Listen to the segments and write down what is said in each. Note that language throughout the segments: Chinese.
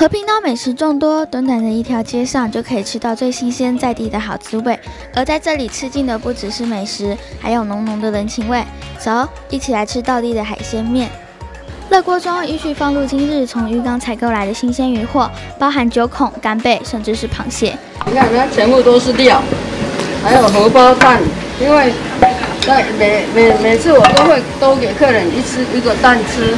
和平岛美食众多，短短的一条街上就可以吃到最新鲜在地的好滋味。而在这里吃尽的不只是美食，还有浓浓的人情味。走，一起来吃道地的海鲜面。热锅中依序放入今日从渔港采购来的新鲜渔货，包含九孔、干贝，甚至是螃蟹。 你看，它全部都是料，还有荷包蛋。因为每次我都给客人一个蛋吃。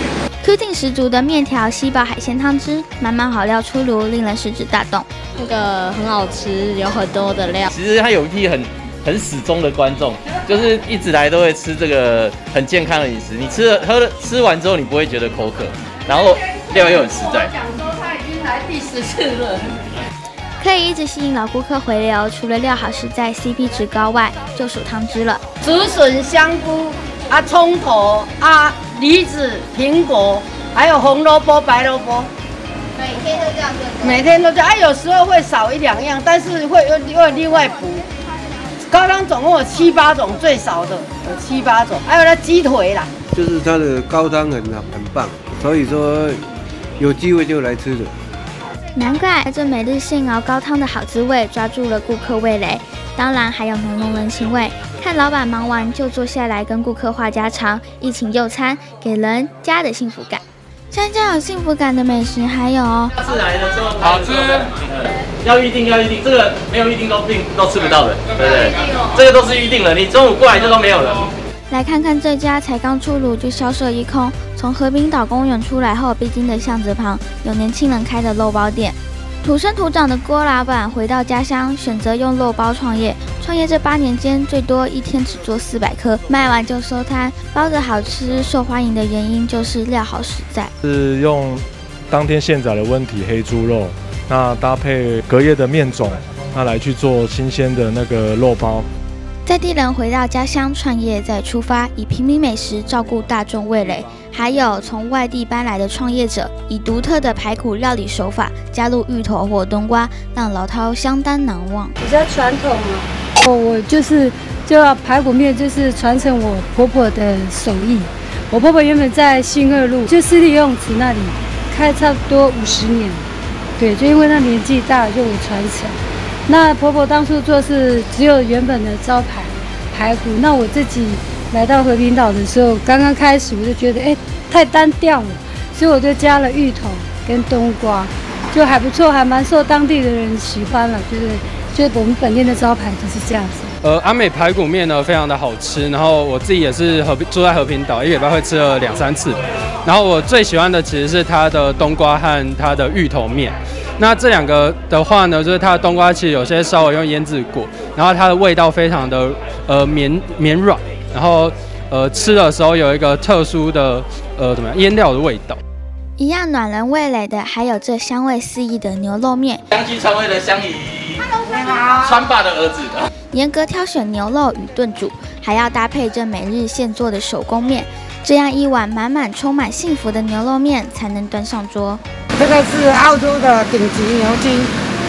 Q 劲十足的面条吸饱海鲜汤汁，满满好料出炉，令人食指大动。 那个很好吃，有很多的料。 其实它有一批很始终的观众，就是一直来都会吃这个很健康的饮食。你吃完之后，你不会觉得口渴，然后料又很实在。 我讲说他已经来第10次了。 可以一直吸引老顾客回流，除了料好实在、CP 值高外，就属汤汁了。 竹笋、香菇啊，葱头啊，梨子、苹果，还有红萝卜、白萝卜，每天都这样子。每天都这样，啊，有时候会少1、2样，但是会另外补。高汤总共有7、8种，最少的有7、8种，还有那鸡腿啦。 就是它的高汤很棒，所以说有机会就来吃的。 难怪这每日现熬高汤的好滋味抓住了顾客味蕾，当然还有浓人情味。看老板忙完就坐下来跟顾客话家常，一起用餐，给人家的幸福感。相较有幸福感的美食还有自来的这么好吃，要预定，这个没有预定都吃不到的，对不对？这个都是预定了，你中午过来就都没有了。 来看看这家才刚出炉就销售一空，从和平岛公园出来后必经的巷子旁，有年轻人开的肉包店。土生土长的郭老板回到家乡，选择用肉包创业。创业这8年间，最多一天只做400颗，卖完就收摊。包子好吃、受欢迎的原因就是料好实在， 是用当天现宰的温体黑猪肉，那搭配隔夜的面种，那来去做新鲜的那个肉包。 在地人回到家乡创业再出发，以平民美食照顾大众味蕾。还有从外地搬来的创业者，以独特的排骨料理手法加入芋头或冬瓜，让老饕相当难忘。 比较传统啊， 我就要排骨面，就是传承我婆婆的手艺。我婆婆原本在新2路，就市立游泳池那里开差不多50年，对，就因为她年纪大了，就我传承。那婆婆当初做是只有原本的招牌排骨，那我自己来到和平岛的时候，刚刚开始我就觉得太单调了，所以我就加了芋头跟冬瓜，就还不错，还蛮受当地的人喜欢了，就是我们本店的招牌就是这样子。 阿美排骨面呢非常的好吃，然后我自己也是住在和平岛，1个礼拜会吃了2、3次。然后我最喜欢的其实是它的冬瓜和它的芋头面。那这2个的话呢，就是它的冬瓜其实有些稍微用腌制过，然后它的味道非常的绵软，然后吃的时候有一个特殊的腌料的味道。 一样暖人味蕾的，还有这香味四溢的牛肉面。 香鸡川味的香姨，川爸的儿子。 严格挑选牛肉与炖煮，还要搭配这每日现做的手工面，这样一碗满满充满幸福的牛肉面才能端上桌。 这个是澳洲的顶级牛筋，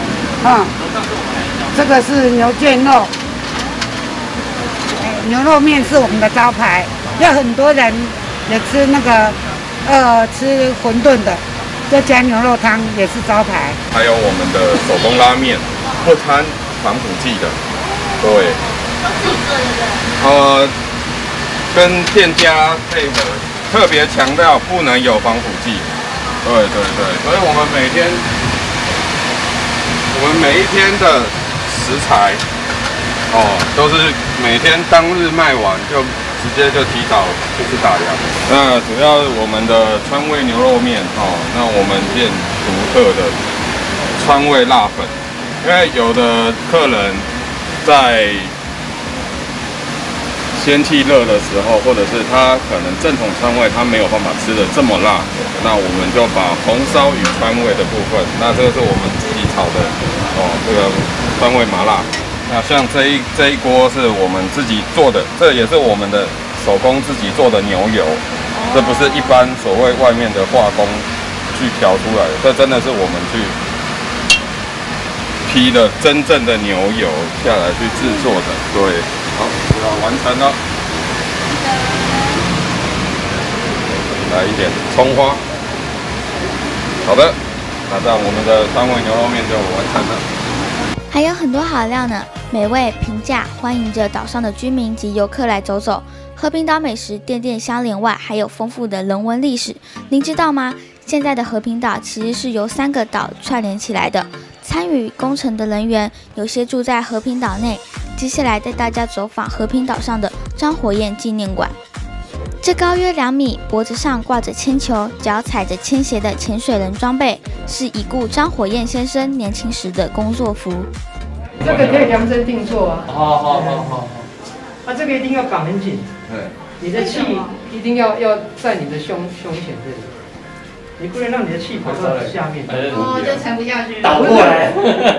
这个是牛腱肉，牛肉面是我们的招牌，要很多人也吃那个吃馄饨的，再加牛肉汤也是招牌。 还有我们的手工拉面，不掺防腐剂的，对，跟店家配合，特别强调不能有防腐剂。对，所以我们每一天的食材，都是每天当日卖完就直接就提早就是打烊。那主要我们的川味牛肉面，那我们店独特的川味辣粉，因为有的客人在天气热的时候，或者是他可能正统川味他没有办法吃的这么辣，那我们就把红烧与川味的部分，那这个是我们自己炒的这个川味麻辣。那像这一锅是我们自己做的，这也是我们的手工自己做的牛油，这不是一般所谓外面的化工去调出来的，这真的是我们去批的真正的牛油下来去制作的。对，好，要完成了。来一点葱花，好的， 那这样我们的川味牛肉面就完成了。 还有很多好料呢，美味平价，欢迎着岛上的居民及游客来走走。和平岛美食店店相连外，还有丰富的人文历史。您知道吗？现在的和平岛其实是由3个岛串联起来的。参与工程的人员有些住在和平岛内。接下来带大家走访和平岛上的张火焰纪念馆。这高约2米，脖子上挂着铅球，脚踩着铅鞋的潜水人装备，是已故张火焰先生年轻时的工作服。 这个可以量身定做啊。 好。 啊，这个一定要绑很紧。 对。 你的气一定要在你的胸前这里，你不能让你的气跑到下面。 就沉不下去。 倒过来。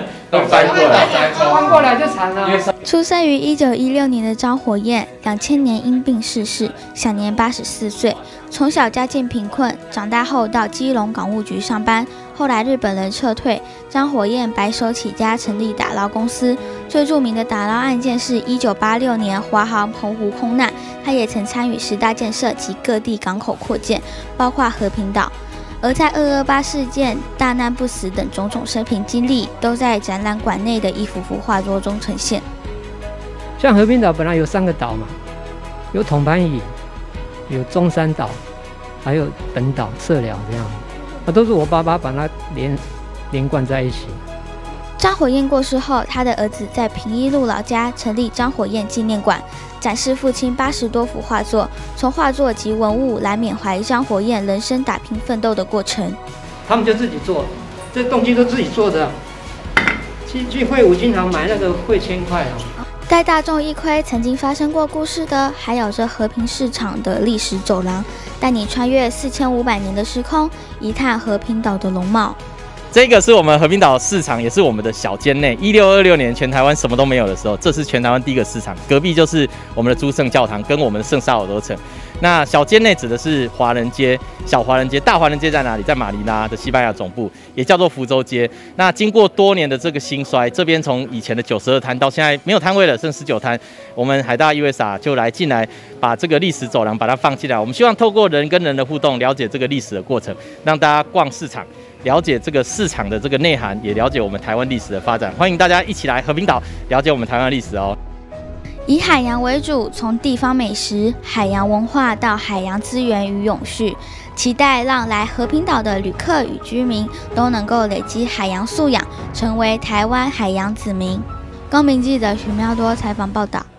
翻过来就惨了。 出生于1916年的张火焰，2000年因病逝世，享年84岁。从小家境贫困，长大后到基隆港务局上班。后来日本人撤退，张火焰白手起家成立打捞公司。最著名的打捞案件是1986年华航澎湖空难，他也曾参与10大建设及各地港口扩建，包括和平岛。而在228事件、大难不死等种种生平经历，都在展览馆内的一幅幅画作中呈现。 像和平岛本来有3个岛嘛，有统盘屿，有中山岛，还有本岛社寮这样，都是我爸爸把它连贯在一起。 张火焰过世后，他的儿子在平一路老家成立张火焰纪念馆，展示父亲80多幅画作，从画作及文物来缅怀张火焰人生打拼奋斗的过程。 他们就自己做，这动机都自己做的。去会武经常买那个会签块哦。 带大众一窥曾经发生过故事的，还有这和平市场的历史走廊，带你穿越4500年的时空，一探和平岛的容貌。 这个是我们和平岛市场，也是我们的小间内。1626年全台湾什么都没有的时候，这是全台湾第一个市场。隔壁就是我们的诸圣教堂跟我们的圣萨尔多城。那小间内指的是华人街、小华人街。大华人街在哪里？在马尼拉的西班牙总部，也叫做福州街。那经过多年的这个兴衰，这边从以前的92摊到现在没有摊位了，剩19摊。我们海大 USA 就来进来，把这个历史走廊把它放进来。我们希望透过人跟人的互动，了解这个历史的过程，让大家逛市场。了解这个市场的这个内涵，也了解我们台湾历史的发展。欢迎大家一起来和平岛了解我们台湾历史哦。 以海洋为主，从地方美食、海洋文化到海洋资源与永续，期待让来和平岛的旅客与居民都能够累积海洋素养，成为台湾海洋子民。公民记者许妙多采访报道。